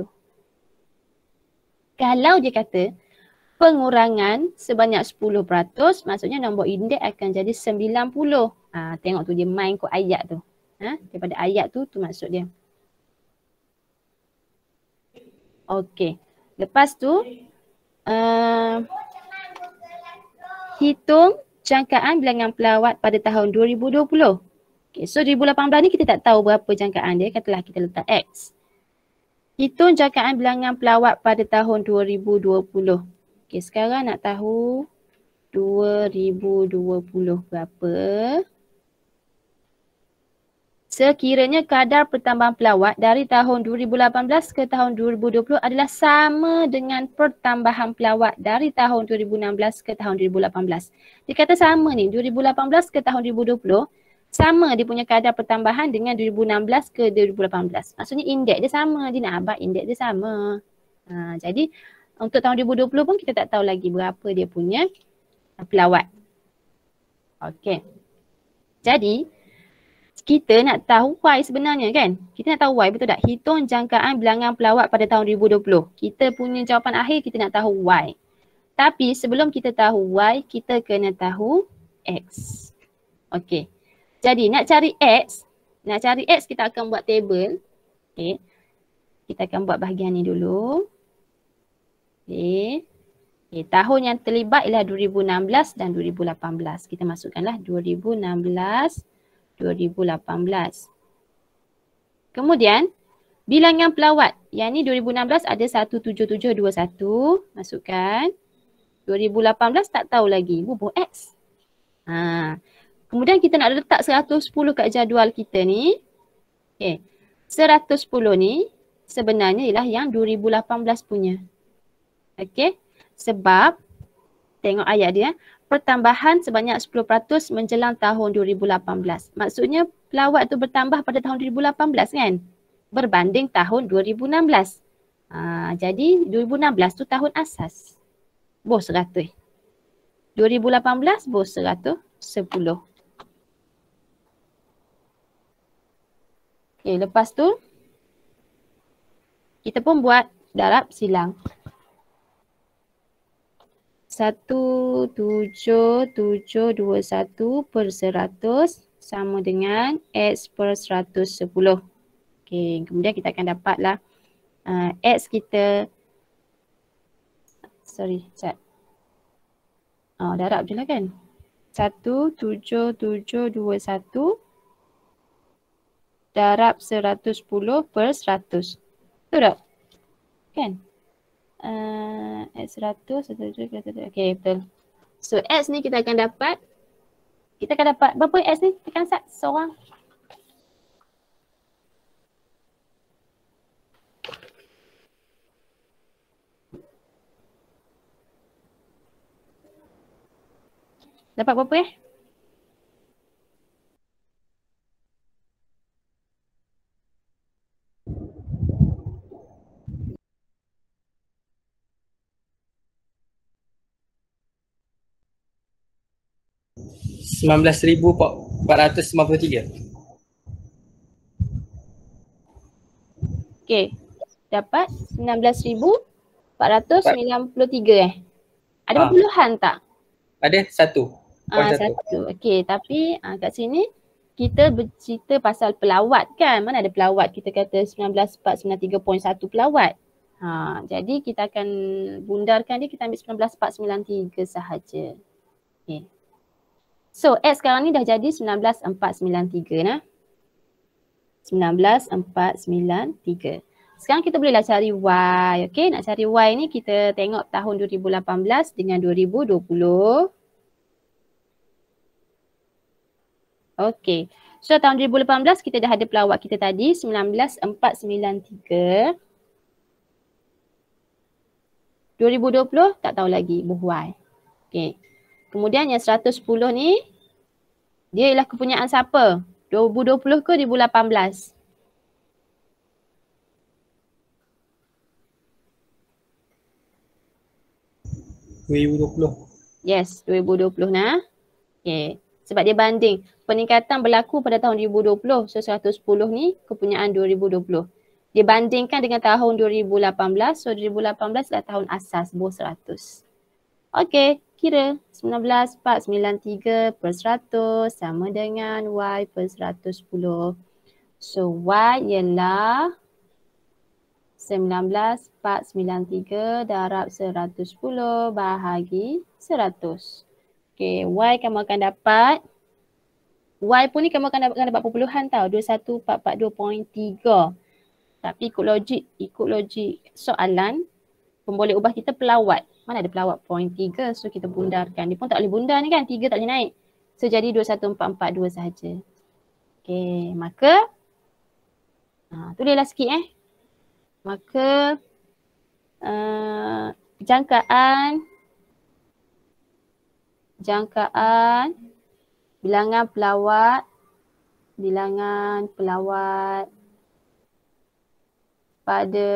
Speaker 1: Kalau dia kata pengurangan sebanyak sepuluh peratus, maksudnya nombor indeks akan jadi sembilan puluh. Ha, tengok tu dia main kot ayat tu. Ha, daripada ayat tu, tu maksud dia. Okey. Lepas tu, uh, hitung jangkaan bilangan pelawat pada tahun dua ribu dua puluh. Okay, so dua ribu lapan belas ni kita tak tahu berapa jangkaan dia, katalah kita letak X. Hitung jangkaan bilangan pelawat pada tahun dua ribu dua puluh. Okay, sekarang nak tahu dua ribu dua puluh berapa. Sekiranya kadar pertambahan pelawat dari tahun dua ribu lapan belas ke tahun dua ribu dua puluh adalah sama dengan pertambahan pelawat dari tahun dua ribu enam belas ke tahun dua ribu lapan belas. Dia kata sama ni, dua ribu lapan belas ke tahun dua ribu dua puluh. Sama dia punya kadar pertambahan dengan dua ribu enam belas ke dua ribu lapan belas. Maksudnya indeks dia sama. Dia nak abad indeks dia sama. Ha, jadi untuk tahun dua ribu dua puluh pun kita tak tahu lagi berapa dia punya pelawat. Okey. Jadi kita nak tahu Y sebenarnya kan? Kita nak tahu Y, betul tak? Hitung jangkaan bilangan pelawat pada tahun dua ribu dua puluh. Kita punya jawapan akhir kita nak tahu Y. Tapi sebelum kita tahu Y, kita kena tahu X. Okey. Jadi nak cari X, nak cari X kita akan buat table. Okay. Kita akan buat bahagian ni dulu. Okay. Okay. Tahun yang terlibat ialah dua ribu enam belas dan dua ribu lapan belas. Kita masukkanlah dua ribu enam belas, dua ribu lapan belas. Kemudian bilangan pelawat. Yang ni dua ribu enam belas ada satu tujuh tujuh dua satu. Masukkan. dua ribu lapan belas tak tahu lagi. Bubuh X. Haa. Kemudian kita nak letak seratus sepuluh kat jadual kita ni. Okay. seratus sepuluh ni sebenarnya ialah yang dua ribu lapan belas punya. Okay. Sebab, tengok ayat dia. Pertambahan sebanyak sepuluh peratus menjelang tahun dua ribu lapan belas. Maksudnya pelawat tu bertambah pada tahun dua ribu lapan belas kan? Berbanding tahun dua ribu enam belas. Ha, jadi dua ribu enam belas tu tahun asas. Boh seratus. dua ribu lapan belas boh seratus sepuluh. Okay, lepas tu kita pun buat darab silang. Satu tujuh tujuh dua satu per seratus sama dengan X per seratus sepuluh. Okay, kemudian kita akan dapatlah uh, X kita. Sorry, cat. Oh, darab je lah kan. Satu tujuh tujuh dua satu darab seratus sepuluh per seratus. Betul tak? kan? Uh, X seratus, okay betul. So X ni kita akan dapat, kita akan dapat berapa X ni? Tekan sat seorang. Dapat berapa eh?
Speaker 6: sembilan belas ribu empat ratus lima puluh tiga.
Speaker 1: Okey. Dapat sembilan belas ribu empat ratus sembilan puluh tiga eh. Ada
Speaker 6: Ah.
Speaker 1: perpuluhan tak?
Speaker 6: Ada satu. Poin
Speaker 1: Ah,
Speaker 6: satu.
Speaker 1: satu. Okey, tapi ah, kat sini kita bercerita pasal pelawat kan. Mana ada pelawat kita kata sembilan belas empat ratus sembilan puluh tiga perpuluhan satu pelawat. Ha, jadi kita akan bundarkan dia, kita ambil sembilan belas empat ratus sembilan puluh tiga sahaja. Okey. So X sekarang ni dah jadi sembilan belas empat ratus sembilan puluh tiga nah. sembilan belas empat ratus sembilan puluh tiga. Sekarang kita bolehlah cari Y. Okey, nak cari Y ni kita tengok tahun dua ribu lapan belas dengan dua ribu dua puluh. Okey. So tahun dua ribu lapan belas kita dah ada pelawat kita tadi sembilan belas empat ratus sembilan puluh tiga. dua ribu dua puluh tak tahu lagi buh Y. Okey. Kemudian yang seratus sepuluh ni dia ialah kepunyaan siapa? dua ribu dua puluh ke dua ribu lapan belas?
Speaker 6: dua ribu dua puluh.
Speaker 1: Yes, dua ribu dua puluh nah. Okey. Sebab dia banding. Peningkatan berlaku pada tahun dua ribu dua puluh. So seratus sepuluh ni kepunyaan dua ribu dua puluh. Dia bandingkan dengan tahun dua ribu lapan belas. So dua ribu lapan belas adalah tahun asas buh seratus. Okey, kira sembilan belas empat ratus sembilan puluh tiga per seratus sama dengan Y per seratus sepuluh. So Y ialah sembilan belas empat ratus sembilan puluh tiga darab seratus sepuluh bahagi seratus. Okey, Y kamu akan dapat, Y pun ni kamu akan dapat, akan dapat perpuluhan tau, dua satu empat empat dua perpuluhan tiga. Tapi ikut logik, ikut logik soalan, pemboleh ubah kita pelawat. Mana ada pelawat point tiga, so kita bundarkan. Dia pun tak boleh bundar ni kan, tiga tak boleh naik. So jadi dua satu empat empat dua sahaja. Okey, maka ha, tulislah sikit eh. Maka uh, jangkaan jangkaan bilangan pelawat bilangan pelawat pada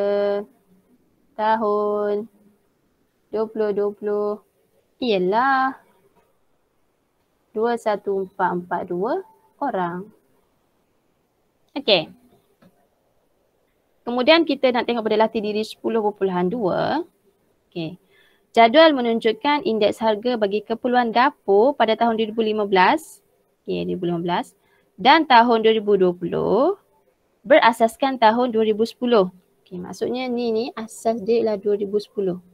Speaker 1: tahun dua ribu dua puluh ialah dua satu empat empat dua orang. Okey. Kemudian kita nak tengok pada latih diri sepuluh perpuluhan dua. Okey. Jadual menunjukkan indeks harga bagi keperluan dapur pada tahun dua ribu lima belas. Okey, dua ribu lima belas dan tahun dua ribu dua puluh berasaskan tahun dua ribu sepuluh. Okey, maksudnya ni ni asas dia ialah dua ribu sepuluh.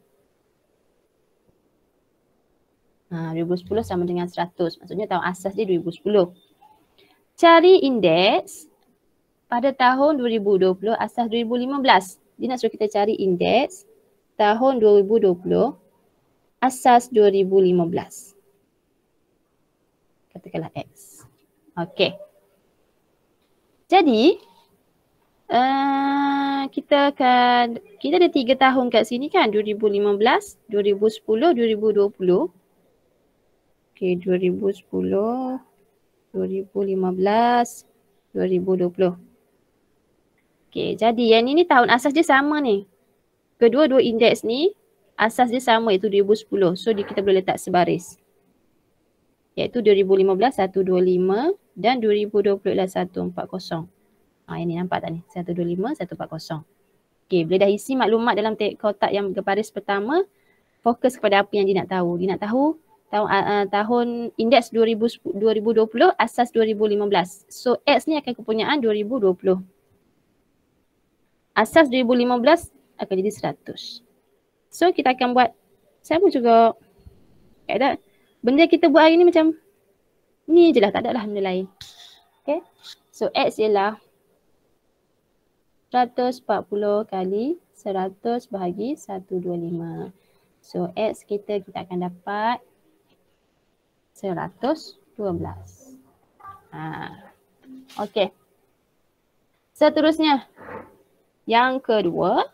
Speaker 1: Ha, dua ribu sepuluh sama dengan seratus. Maksudnya tahun asas dia dua ribu sepuluh. Cari indeks pada tahun dua ribu dua puluh asas dua ribu lima belas. Dia nak suruh kita cari indeks tahun dua ribu dua puluh asas dua ribu lima belas. Katakanlah X. Okey. Jadi uh, kita akan, kita ada tiga tahun kat sini kan, dua ribu lima belas, dua ribu sepuluh, dua ribu dua puluh. Okey, dua ribu sepuluh, dua ribu lima belas, dua ribu dua puluh. Okey, jadi yang ni, ni tahun asas dia sama ni. Kedua-dua indeks ni asas dia sama iaitu dua ribu sepuluh. So kita boleh letak sebaris. Iaitu dua ribu lima belas seratus dua puluh lima dan dua ribu dua puluh ialah seratus empat puluh. Ha, yang ni nampak tak ni? seratus dua puluh lima, seratus empat puluh. Okey, bila dah isi maklumat dalam kotak yang berbaris pertama, fokus kepada apa yang dia nak tahu. Dia nak tahu tahun uh, tahun indeks dua ribu dua puluh asas dua ribu lima belas. So X ni akan kepunyaan dua ribu dua puluh. Asas dua ribu lima belas akan jadi seratus. So kita akan buat sama juga. Tak, benda kita buat hari ni macam ni je lah, tak ada lah benda lain. Okay. So X ialah seratus empat puluh kali seratus bahagi seratus dua puluh lima. So X kita kita akan dapat seratus dua belas. Ha. Okey. Seterusnya. Yang kedua.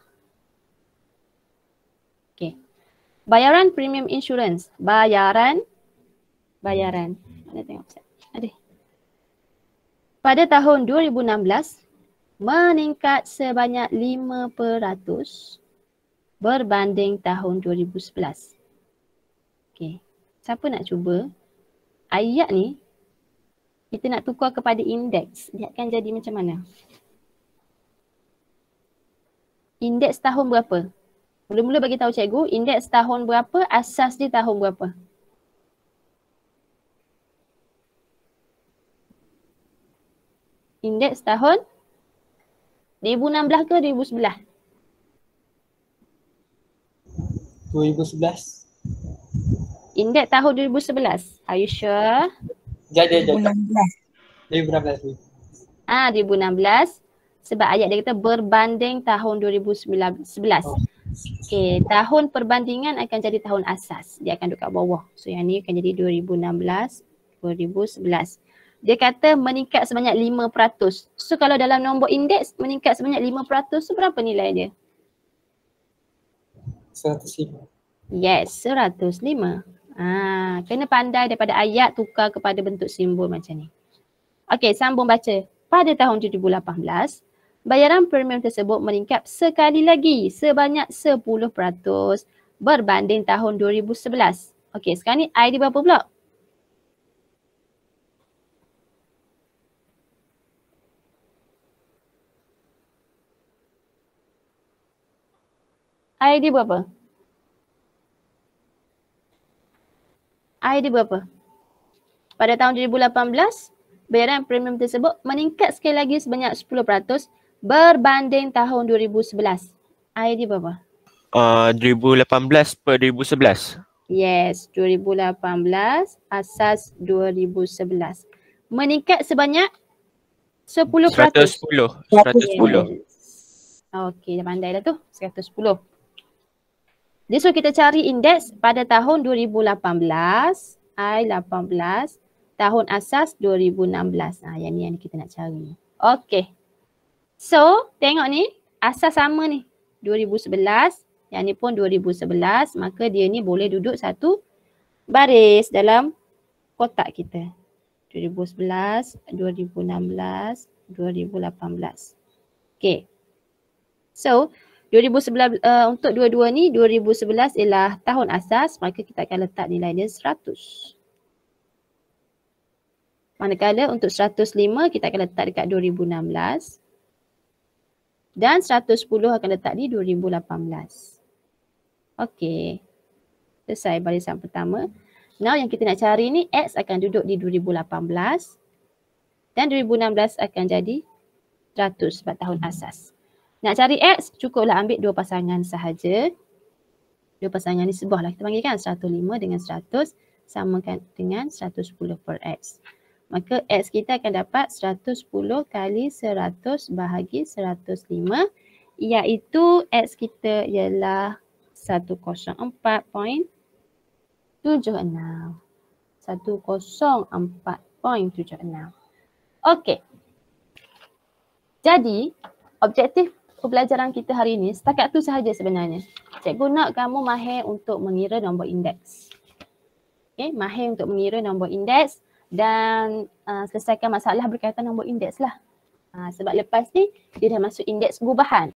Speaker 1: Okey. Bayaran premium insurance. Bayaran. Bayaran. Mana tengok Ustaz? Ada. Pada tahun dua ribu enam belas meningkat sebanyak lima peratus berbanding tahun dua ribu sebelas. Okey. Siapa nak cuba? Ayat ni kita nak tukar kepada indeks. Dia akan jadi macam mana? Indeks tahun berapa? Mula-mula bagi tahu cikgu, indeks tahun berapa, asas dia tahun berapa? Indeks tahun dua ribu enam belas ke dua ribu sebelas?
Speaker 6: dua ribu sebelas.
Speaker 1: Indeks tahun dua ribu sebelas. Are you sure?
Speaker 6: Jadi, jadi.
Speaker 5: dua ribu enam belas.
Speaker 6: dua ribu enam belas.
Speaker 1: Ah, dua ribu enam belas. Sebab ayat dia kata berbanding tahun dua ribu sebelas.
Speaker 6: Oh.
Speaker 1: Okey, tahun perbandingan akan jadi tahun asas. Dia akan duduk kat bawah. So yang ni akan jadi dua ribu enam belas, dua ribu sebelas. Dia kata meningkat sebanyak lima peratus. So kalau dalam nombor indeks meningkat sebanyak lima peratus, so berapa nilai dia?
Speaker 6: seratus lima.
Speaker 1: Yes, seratus lima. Ah, kena pandai daripada ayat tukar kepada bentuk simbol macam ni. Okey, sambung baca. Pada tahun dua ribu lapan belas, bayaran premium tersebut meningkat sekali lagi sebanyak sepuluh peratus berbanding tahun dua ribu sebelas. Okey, sekarang ni I dia berapa pula? I dia berapa? I dia berapa? Pada tahun dua ribu lapan belas, bayaran premium tersebut meningkat sekali lagi sebanyak sepuluh peratus berbanding tahun dua ribu sebelas. I dia berapa?
Speaker 4: Uh, dua ribu lapan belas per dua ribu sebelas.
Speaker 1: Yes, dua ribu lapan belas asas dua ribu sebelas. Meningkat sebanyak sepuluh peratus.
Speaker 4: seratus sepuluh. seratus sepuluh.
Speaker 1: Yes. Okey, dah pandai dah tu. seratus sepuluh. Jadi so kita cari indeks pada tahun dua ribu lapan belas, I lapan belas, tahun asas dua ribu enam belas. Ha, yang ni yang kita nak cari. Okey. So, tengok ni, asas sama ni. dua ribu sebelas, yang ni pun dua ribu sebelas, maka dia ni boleh duduk satu baris dalam kotak kita. dua ribu sebelas, dua ribu enam belas, dua ribu lapan belas. Okey. So, dua ribu sebelas uh, untuk dua-dua ni dua ribu sebelas ialah tahun asas, maka kita akan letak nilai dia seratus. Manakala untuk seratus lima kita akan letak dekat dua ribu enam belas dan seratus sepuluh akan letak di dua ribu lapan belas. Okey. Selesai barisan pertama. Now yang kita nak cari ni X akan duduk di dua ribu lapan belas dan dua ribu enam belas akan jadi seratus sebab tahun asas. Nak cari X, cukuplah ambil dua pasangan sahaja. Dua pasangan ni sebuah lah. Kita panggil kan seratus lima dengan seratus samakan dengan seratus sepuluh per X. Maka X kita akan dapat seratus sepuluh kali seratus bahagi seratus lima iaitu X kita ialah seratus empat perpuluhan tujuh enam. seratus empat perpuluhan tujuh enam. Okey. Jadi, objektif pembelajaran kita hari ini setakat tu sahaja sebenarnya. Cikgu nak kamu mahir untuk mengira nombor indeks. Okay, mahir untuk mengira nombor indeks dan uh, selesaikan masalah berkaitan nombor indeks lah. Uh, sebab lepas ni dia dah masuk indeks perubahan.